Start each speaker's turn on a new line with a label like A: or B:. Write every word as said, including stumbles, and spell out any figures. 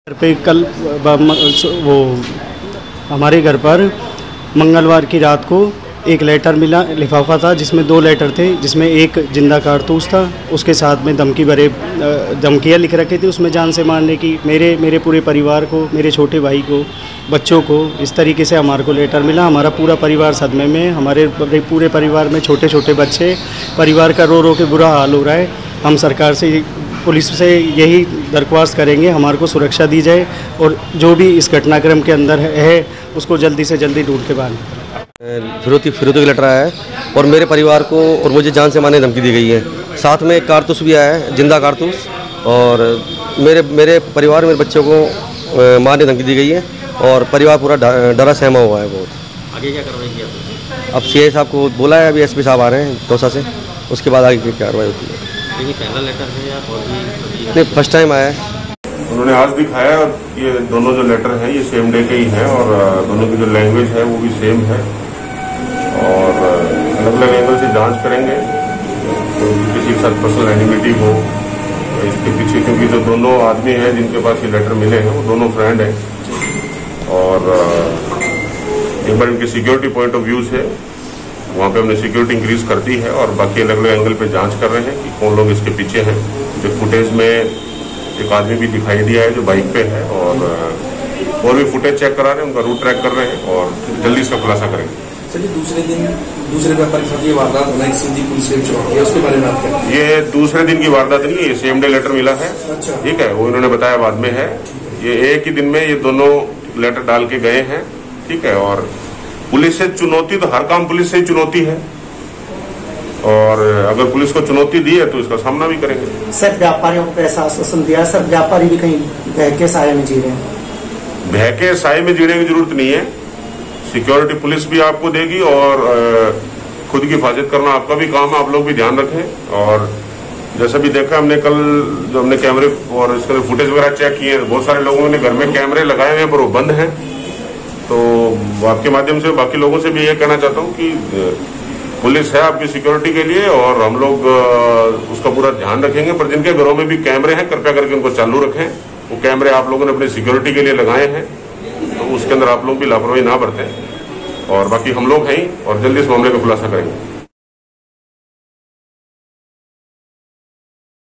A: घर पे कल वो हमारे घर पर मंगलवार की रात को एक लेटर मिला, लिफाफा था जिसमें दो लेटर थे, जिसमें एक जिंदा कारतूस था, उसके साथ में धमकी भरे धमकियाँ लिख रखी थी उसमें जान से मारने की। मेरे मेरे पूरे परिवार को, मेरे छोटे भाई को, बच्चों को इस तरीके से हमारे को लेटर मिला। हमारा पूरा परिवार सदमे में, हमारे पूरे परिवार में छोटे छोटे बच्चे, परिवार का रो रो के बुरा हाल हो रहा है। हम सरकार से, पुलिस से यही दरख्वास्त करेंगे हमारे को सुरक्षा दी जाए और जो भी इस घटनाक्रम के अंदर है उसको जल्दी से जल्दी ढूंढ के बाहर निकालें।
B: फिरौती फिरौती का लेटर आया है और मेरे परिवार को और मुझे जान से मारने की धमकी दी गई है। साथ में एक कारतूस भी आया है, जिंदा कारतूस, और मेरे मेरे परिवार मेरे बच्चों को मारने की धमकी दी गई है और परिवार पूरा डरा सहमा हुआ है बहुत।
C: आगे क्या कार्रवाई की?
B: अब सी आई साहब को बोला है, अभी एस पी साहब आ रहे हैं दौसा से, उसके बाद आगे की कार्रवाई होती है।
C: ये पहला लेटर है या और भी?
B: नहीं, फर्स्ट टाइम आया है।
D: उन्होंने आज दिखाया और ये दोनों जो लेटर हैं ये सेम डे के ही हैं और दोनों की जो लैंग्वेज है वो भी सेम है और अलग अलग एंगल से जांच करेंगे तो किसी के साथ पर्सनल एनिमिटी हो इसके पीछे, क्योंकि जो दोनों आदमी हैं जिनके पास ये लेटर मिले हैं वो दोनों फ्रेंड हैं और एक बार इनके सिक्योरिटी पॉइंट ऑफ व्यू से वहाँ पे हमने सिक्योरिटी इंक्रीज कर दी है और बाकी अलग अलग एंगल पे जांच कर रहे हैं कि कौन लोग इसके पीछे हैं। जो फुटेज में एक आदमी भी दिखाई दिया है जो बाइक पे है और और भी फुटेज चेक करा रहे हैं, उनका रूट ट्रैक कर रहे हैं और जल्दी इसका खुलासा करेंगे।
E: चलिए, दूसरे दिन दूसरे व्यापारी के साथ ये वारदात होना एक सीधी पुलिस से चुनौती है, उसके बारे में आप क्या?
D: ये दूसरे दिन की वारदात नहीं है, ये सेम डे लेटर मिला है।
E: अच्छा,
D: ठीक है, वो इन्होंने बताया बाद में है। ये एक ही दिन में ये दोनों लेटर डाल के गए हैं। ठीक है, और पुलिस से चुनौती तो हर काम पुलिस से ही चुनौती है और अगर पुलिस को चुनौती दी है तो इसका सामना भी करेंगे।
F: सर, व्यापारियों को ऐसा आश्वासन दिया सर, व्यापारी भी कहीं भय के साए में जी रहे हैं?
D: भय के साए में जीने की जरूरत नहीं है, सिक्योरिटी पुलिस भी आपको देगी और खुद की हिफाजत करना आपका भी काम है, आप लोग भी ध्यान रखें। और जैसा भी देखा हमने कल, जो हमने कैमरे और इसके फुटेज वगैरह चेक किए, बहुत सारे लोगों ने घर में कैमरे लगाए हुए हैं पर वो बंद हैं। तो आपके माध्यम से बाकी लोगों से भी ये कहना चाहता हूँ कि पुलिस है आपकी सिक्योरिटी के लिए और हम लोग उसका पूरा ध्यान रखेंगे, पर जिनके घरों में भी कैमरे हैं कृपया करके उनको चालू रखें। वो कैमरे आप लोगों ने अपनी सिक्योरिटी के लिए लगाए हैं तो उसके अंदर आप लोग भी लापरवाही ना बरतें और बाकी हम लोग हैं और जल्दी इस मामले का खुलासा करेंगे।